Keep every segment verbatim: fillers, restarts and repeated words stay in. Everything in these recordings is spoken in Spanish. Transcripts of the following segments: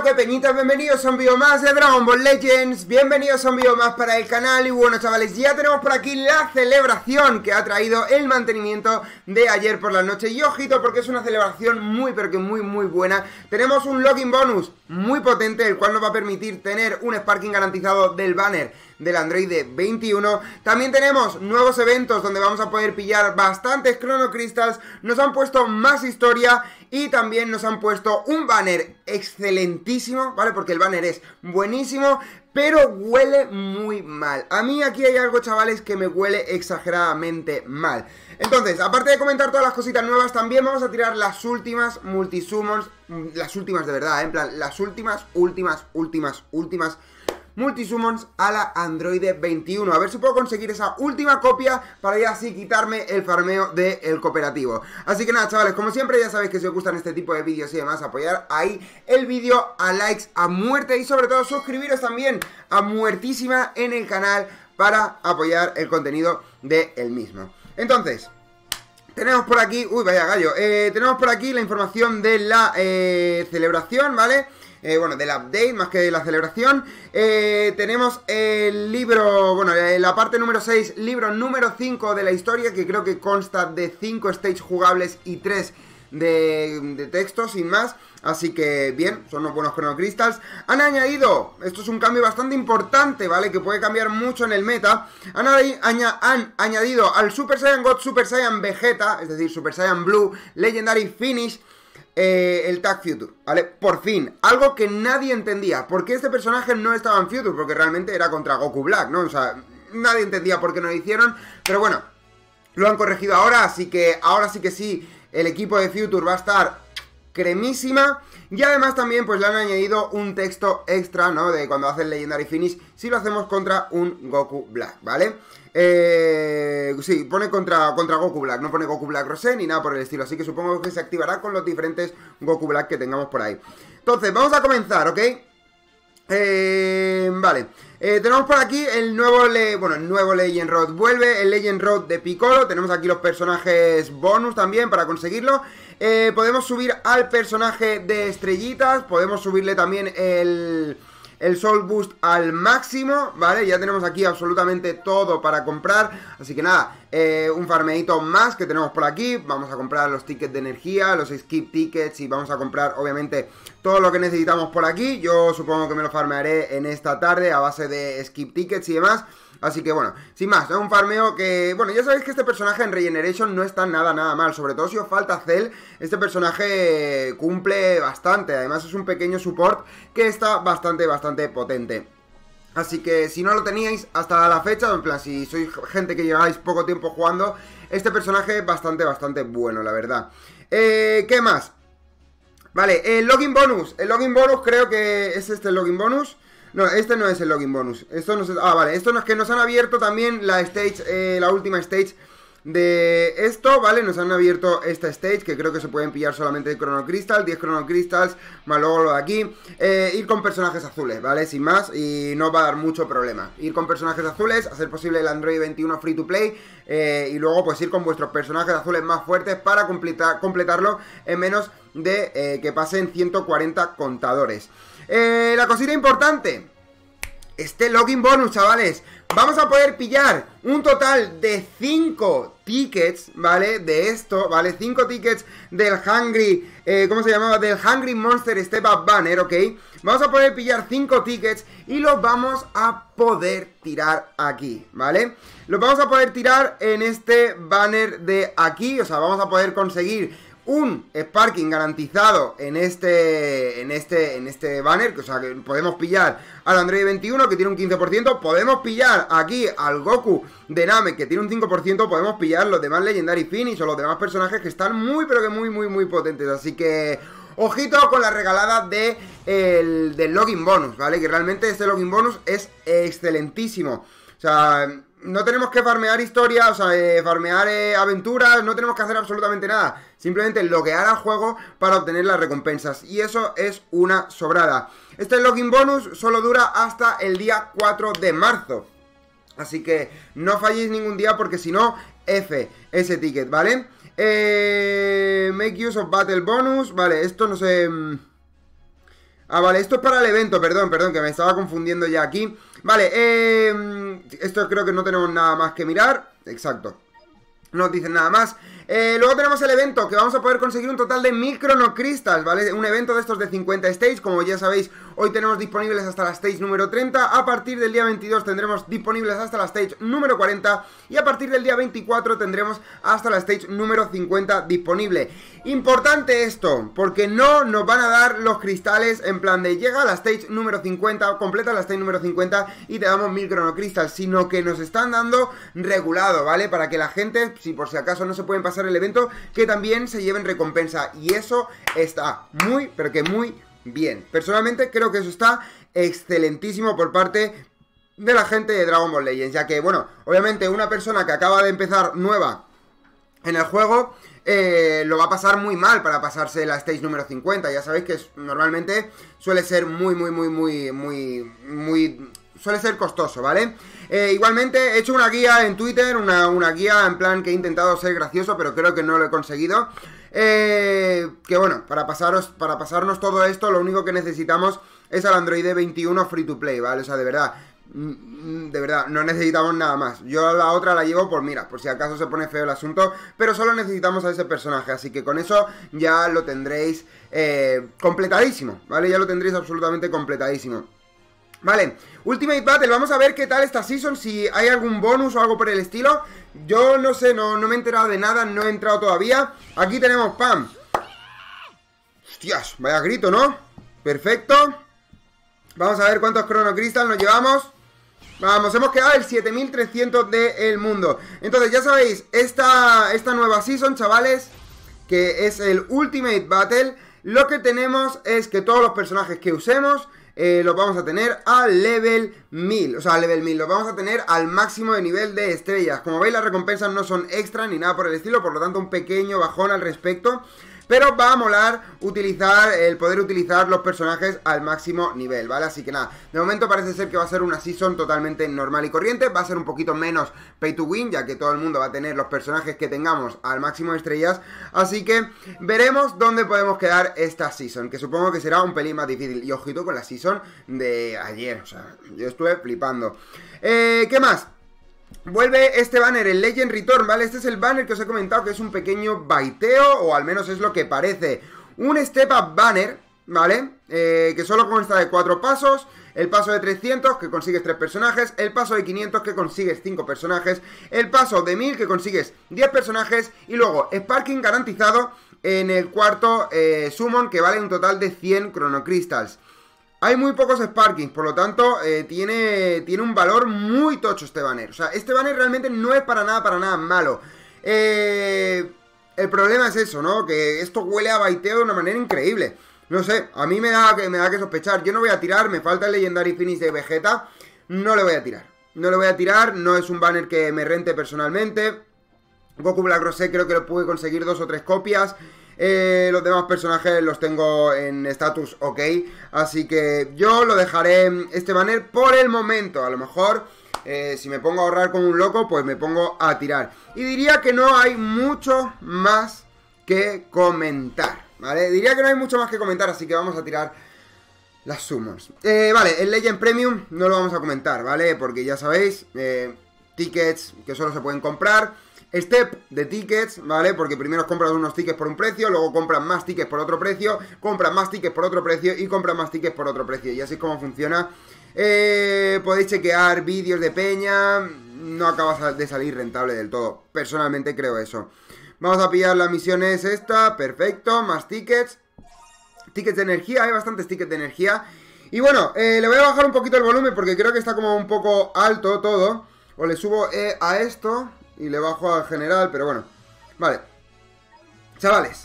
Bueno, qué peñitas, bienvenidos a un vídeo más de Dragon Ball Legends. Bienvenidos a un vídeo más para el canal. Y bueno, chavales, ya tenemos por aquí la celebración que ha traído el mantenimiento de ayer por la noche. Y ojito, porque es una celebración muy, pero que muy, muy buena. Tenemos un login bonus muy potente, el cual nos va a permitir tener un Sparking garantizado del banner del Android veintiuno. También tenemos nuevos eventos donde vamos a poder pillar bastantes Chrono Crystals. Nos han puesto más historia y también nos han puesto un banner excelentísimo, ¿vale? Porque el banner es buenísimo, pero huele muy mal. A mí aquí hay algo, chavales, que me huele exageradamente mal. Entonces, aparte de comentar todas las cositas nuevas, también vamos a tirar las últimas multisummons, las últimas de verdad, ¿eh? En plan, las últimas, últimas, últimas, últimas multisummons a la Android veintiuno. A ver si puedo conseguir esa última copia para ya así quitarme el farmeo del cooperativo. Así que nada, chavales, como siempre ya sabéis que si os gustan este tipo de vídeos y demás, apoyar ahí el vídeo a likes a muerte y sobre todo suscribiros también a muertísima en el canal para apoyar el contenido del mismo. Entonces, tenemos por aquí, uy vaya gallo, eh, tenemos por aquí la información de la eh, celebración, ¿vale? Eh, bueno, del update más que de la celebración. eh, Tenemos el libro, bueno, la parte número seis, libro número cinco de la historia, que creo que consta de cinco stages jugables y tres de, de texto, sin más. Así que bien, son unos buenos Chrono Crystals. Han añadido, esto es un cambio bastante importante, ¿vale? Que puede cambiar mucho en el meta. Han, aña, han añadido al Super Saiyan God, Super Saiyan Vegeta, es decir, Super Saiyan Blue, Legendary Finish, Eh, el Tag Future, ¿vale? Por fin, algo que nadie entendía. ¿Por qué este personaje no estaba en Future? Porque realmente era contra Goku Black, ¿no? O sea, nadie entendía por qué no lo hicieron. Pero bueno, lo han corregido ahora, así que ahora sí que sí, el equipo de Future va a estar cremísima. Y además también pues le han añadido un texto extra, ¿no? De cuando hace el Legendary Finish, si lo hacemos contra un Goku Black, ¿vale? Eh, sí, pone contra, contra Goku Black, no pone Goku Black Rosé ni nada por el estilo. Así que supongo que se activará con los diferentes Goku Black que tengamos por ahí. Entonces, vamos a comenzar, ¿ok? Eh, vale, eh, tenemos por aquí el nuevo, le bueno, el nuevo Legend Rod. Vuelve el Legend Rod de Piccolo. Tenemos aquí los personajes bonus también para conseguirlo. eh, Podemos subir al personaje de estrellitas. Podemos subirle también el... el Soul Boost al máximo, ¿vale? Ya tenemos aquí absolutamente todo para comprar. Así que nada, eh, un farmeito más que tenemos por aquí. Vamos a comprar los tickets de energía, los skip tickets, y vamos a comprar obviamente todo lo que necesitamos por aquí. Yo supongo que me lo farmearé en esta tarde a base de skip tickets y demás. Así que bueno, sin más, es un farmeo que... Bueno, ya sabéis que este personaje en Regeneration no está nada, nada mal. Sobre todo si os falta Cell, este personaje cumple bastante. Además es un pequeño support que está bastante, bastante potente. Así que si no lo teníais hasta la fecha, en plan, si sois gente que lleváis poco tiempo jugando, este personaje es bastante, bastante bueno, la verdad. Eh, ¿qué más? Vale, el login bonus. El login bonus creo que es este el login bonus. No, este no es el login bonus. Esto no es... Ah, vale, esto no es que nos han abierto también la stage, eh, la última stage de esto, ¿vale? Nos han abierto esta stage, que creo que se pueden pillar solamente de Chrono Crystal, diez Chrono Crystals, más luego lo de aquí. eh, Ir con personajes azules, ¿vale? Sin más, y no va a dar mucho problema. Ir con personajes azules, hacer posible el Android veintiuno free to play, eh, y luego pues ir con vuestros personajes azules más fuertes para completar, completarlo en menos de eh, que pasen ciento cuarenta contadores. Eh, la cosita importante, este login bonus, chavales, vamos a poder pillar un total de cinco tickets, ¿vale? De esto, ¿vale? cinco tickets del Hungry, eh, ¿cómo se llamaba? Del Hungry Monster Step Up Banner, ¿ok? Vamos a poder pillar cinco tickets y los vamos a poder tirar aquí, ¿vale? Los vamos a poder tirar en este banner de aquí, o sea, vamos a poder conseguir un Sparking garantizado en este en este en este banner, o sea que podemos pillar al Android veintiuno que tiene un quince por ciento, podemos pillar aquí al Goku de Namek que tiene un cinco por ciento, podemos pillar los demás Legendary Finish o los demás personajes que están muy pero que muy muy muy potentes, así que ojito con la regalada de el, del login bonus, ¿vale? Que realmente este login bonus es excelentísimo, o sea... No tenemos que farmear historia, o sea, eh, farmear eh, aventuras, no tenemos que hacer absolutamente nada. Simplemente loguear al juego para obtener las recompensas. Y eso es una sobrada. Este login bonus solo dura hasta el día cuatro de marzo. Así que no falléis ningún día porque si no, F ese ticket, ¿vale? Eh, make use of battle bonus, vale, esto no sé... Ah, vale, esto es para el evento, perdón, perdón, que me estaba confundiendo ya aquí. Vale, eh, esto creo que no tenemos nada más que mirar. Exacto. No nos dicen nada más. Eh, luego tenemos el evento, que vamos a poder conseguir un total de mil Chrono Crystals, ¿vale? Un evento de estos de cincuenta stage, como ya sabéis, hoy tenemos disponibles hasta la stage número treinta. A partir del día veintidós tendremos disponibles hasta la stage número cuarenta. Y a partir del día veinticuatro tendremos hasta la stage número cincuenta disponible. Importante esto, porque no nos van a dar los cristales en plan de llega a la stage número cincuenta, completa la stage número cincuenta y te damos mil Chrono Crystals, sino que nos están dando regulado, ¿vale? Para que la gente, si por si acaso no se pueden pasar el evento, que también se lleven recompensa. Y eso está muy, pero que muy bien. Personalmente creo que eso está excelentísimo por parte de la gente de Dragon Ball Legends, ya que, bueno, obviamente una persona que acaba de empezar nueva en el juego eh, lo va a pasar muy mal para pasarse la stage número cincuenta. Ya sabéis que es, normalmente suele ser muy, muy, muy, muy, muy, muy... suele ser costoso, ¿vale? Eh, igualmente he hecho una guía en Twitter, una, una guía en plan que he intentado ser gracioso, pero creo que no lo he conseguido. Eh, que bueno, para pasaros, para pasarnos todo esto, lo único que necesitamos es al Android veintiuno free to play, ¿vale? O sea, de verdad, de verdad, no necesitamos nada más. Yo a la otra la llevo por, mira, por si acaso se pone feo el asunto, pero solo necesitamos a ese personaje, así que con eso ya lo tendréis eh, completadísimo, ¿vale? Ya lo tendréis absolutamente completadísimo. Vale, Ultimate Battle, vamos a ver qué tal esta season, si hay algún bonus o algo por el estilo. Yo no sé, no, no me he enterado de nada, no he entrado todavía. Aquí tenemos, ¡pam! Hostias, vaya grito, ¿no? Perfecto. Vamos a ver cuántos Chrono Crystal nos llevamos. Vamos, hemos quedado el siete mil trescientos del mundo. Entonces, ya sabéis, esta, esta nueva season, chavales, que es el Ultimate Battle, lo que tenemos es que todos los personajes que usemos Eh, los vamos a tener al level mil. O sea, al level mil, los vamos a tener al máximo de nivel de estrellas. Como veis, las recompensas no son extra ni nada por el estilo, por lo tanto un pequeño bajón al respecto. Pero va a molar utilizar, el poder utilizar los personajes al máximo nivel, ¿vale? Así que nada, de momento parece ser que va a ser una season totalmente normal y corriente. Va a ser un poquito menos pay to win, ya que todo el mundo va a tener los personajes que tengamos al máximo de estrellas. Así que veremos dónde podemos quedar esta season, que supongo que será un pelín más difícil. Y ojito con la season de ayer, o sea, yo estuve flipando. eh, ¿Qué más? Vuelve este banner, el Legend Return, ¿vale? Este es el banner que os he comentado que es un pequeño baiteo, o al menos es lo que parece. Un Step Up Banner, ¿vale? Eh, que solo consta de cuatro pasos. El paso de trescientos, que consigues tres personajes. El paso de quinientos, que consigues cinco personajes. El paso de mil, que consigues diez personajes. Y luego, Sparking garantizado en el cuarto eh, Summon, que vale un total de cien Chrono Crystals. Hay muy pocos Sparkings, por lo tanto, eh, tiene, tiene un valor muy tocho este banner. O sea, este banner realmente no es para nada, para nada malo. Eh, el problema es eso, ¿no? Que esto huele a baiteo de una manera increíble. No sé, a mí me da, que, me da que sospechar. Yo no voy a tirar, me falta el Legendary Finish de Vegeta. No le voy a tirar. No le voy a tirar, no es un banner que me rente personalmente. Goku Black Rosé creo que lo pude conseguir dos o tres copias. Eh, los demás personajes los tengo en status ok, así que yo lo dejaré este banner por el momento. A lo mejor eh, si me pongo a ahorrar como un loco, pues me pongo a tirar. Y diría que no hay mucho más que comentar, ¿vale? Diría que no hay mucho más que comentar, así que vamos a tirar las summons. eh, Vale, el Legend Premium no lo vamos a comentar, ¿vale? Porque ya sabéis, eh, tickets que solo se pueden comprar. Step de tickets, ¿vale? Porque primero compras unos tickets por un precio, luego compras más tickets por otro precio, compras más tickets por otro precio y compras más tickets por otro precio. Y así es como funciona. Eh, podéis chequear vídeos de peña, no acaba de salir rentable del todo. Personalmente creo eso. Vamos a pillar las misiones esta, perfecto, más tickets. Tickets de energía, hay bastantes tickets de energía. Y bueno, eh, le voy a bajar un poquito el volumen porque creo que está como un poco alto todo. O le subo eh, a esto y le bajo al general, pero bueno. Vale. Chavales.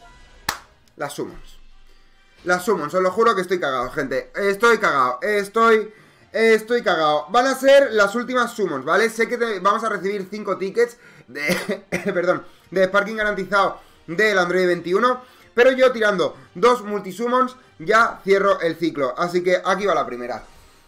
Las summons. Las summons, os lo juro que estoy cagado, gente. Estoy cagado, estoy... Estoy cagado. Van a ser las últimas summons, ¿vale? Sé que te, vamos a recibir cinco tickets de... perdón, de Sparking garantizado del Android veintiuno. Pero yo tirando dos multisummons ya cierro el ciclo. Así que aquí va la primera.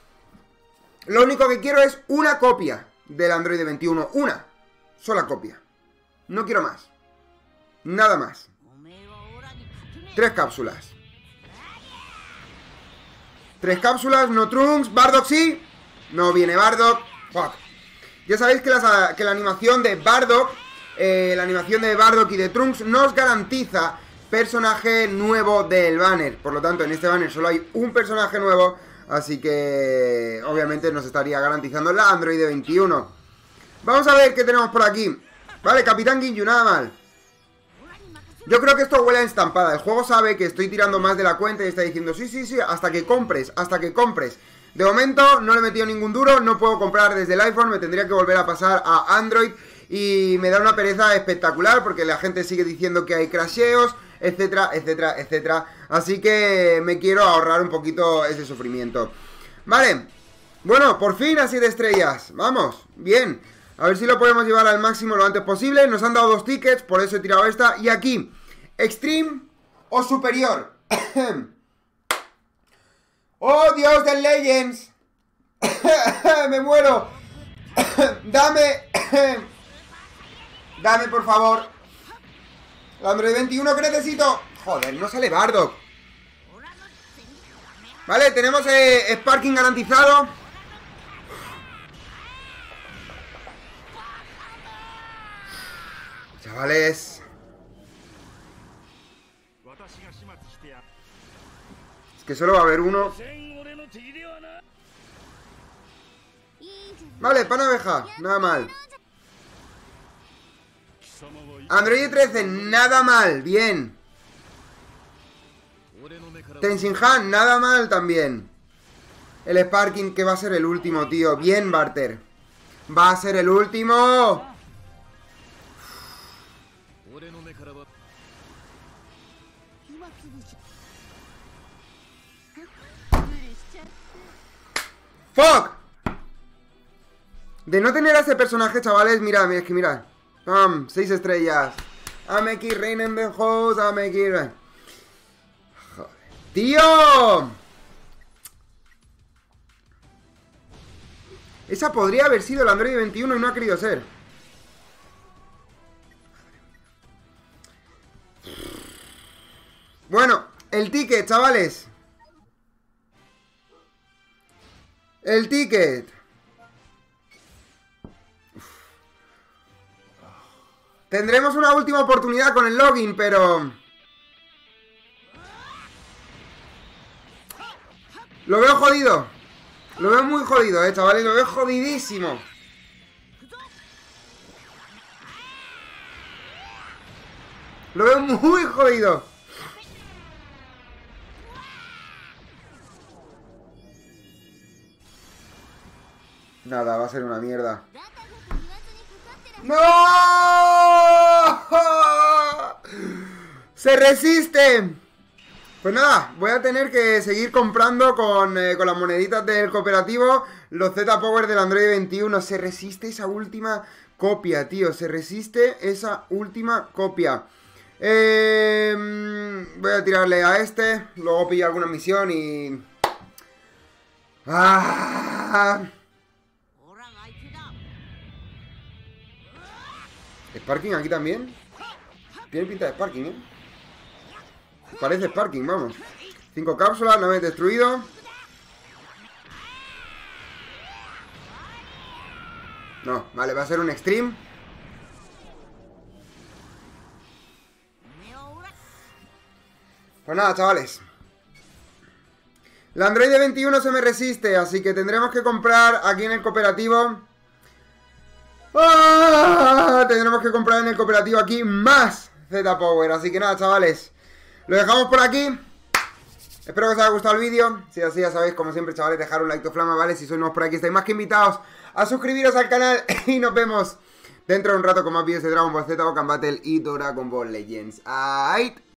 Lo único que quiero es una copia del Android veintiuno. Una sola copia. No quiero más. Nada más. Tres cápsulas. Tres cápsulas, no Trunks. Bardock sí. No viene Bardock. Fuck. Ya sabéis que, las, que la animación de Bardock, eh, la animación de Bardock y de Trunks nos garantiza personaje nuevo del banner. Por lo tanto, en este banner solo hay un personaje nuevo, así que obviamente nos estaría garantizando la Android veintiuno. Vamos a ver qué tenemos por aquí. Vale, Capitán Ginyu, nada mal. Yo creo que esto huele a estampada. El juego sabe que estoy tirando más de la cuenta y está diciendo sí, sí, sí, hasta que compres, hasta que compres. De momento no le he metido ningún duro, no puedo comprar desde el iPhone, me tendría que volver a pasar a Android y me da una pereza espectacular porque la gente sigue diciendo que hay crasheos, etcétera, etcétera, etcétera. Así que me quiero ahorrar un poquito ese sufrimiento. Vale, bueno, por fin a siete estrellas. Vamos, bien. A ver si lo podemos llevar al máximo lo antes posible. Nos han dado dos tickets, por eso he tirado esta. Y aquí, Extreme o Superior. ¡Oh, Dios del Legends! ¡Me muero! ¡Dame! ¡Dame, por favor! La Android veintiuno que necesito. Joder, no sale Bardock. Vale, tenemos eh, Sparking garantizado. Chavales. Es que solo va a haber uno. Vale, pan abeja, nada mal. Android trece, nada mal, bien. Tenshinhan, nada mal también. El Sparking que va a ser el último, tío. Bien, Barter. Va a ser el último. ¡Fuck! De no tener a ese personaje, chavales, mirad, mirad, es que mirad. Pam, seis estrellas. I make it rain in the house, I make it rain. Joder. ¡Tío! Esa podría haber sido la Android veintiuno y no ha querido ser. Bueno, el ticket, chavales. El ticket. Tendremos una última oportunidad con el login, pero... Lo veo jodido. Lo veo muy jodido, eh, chavales. Lo veo jodidísimo. Lo veo muy jodido. Nada, va a ser una mierda. ¡No! ¡Se resiste! Pues nada, voy a tener que seguir comprando con, eh, con las moneditas del cooperativo los Z-Power del Android veintiuno. Se resiste esa última copia, tío. Se resiste esa última copia. Eh, voy a tirarle a este. Luego pillo alguna misión y... ¡Ah! Sparking aquí también. Tiene pinta de Sparking, ¿eh? Parece Sparking, vamos. Cinco cápsulas, nave destruido. No, vale, va a ser un Extreme. Pues nada, chavales. La Android veintiuno se me resiste, así que tendremos que comprar aquí en el cooperativo. ¡Ah! Tendremos que comprar en el cooperativo aquí más Z-Power. Así que nada, chavales, lo dejamos por aquí. Espero que os haya gustado el vídeo. Si es así, ya sabéis, como siempre, chavales, dejar un like to flama, ¿vale? Si sois nuevos por aquí, estáis más que invitados a suscribiros al canal. Y nos vemos dentro de un rato con más vídeos de Dragon Ball Z, Dokkan Battle y Dragon Ball Legends. ¡Ay!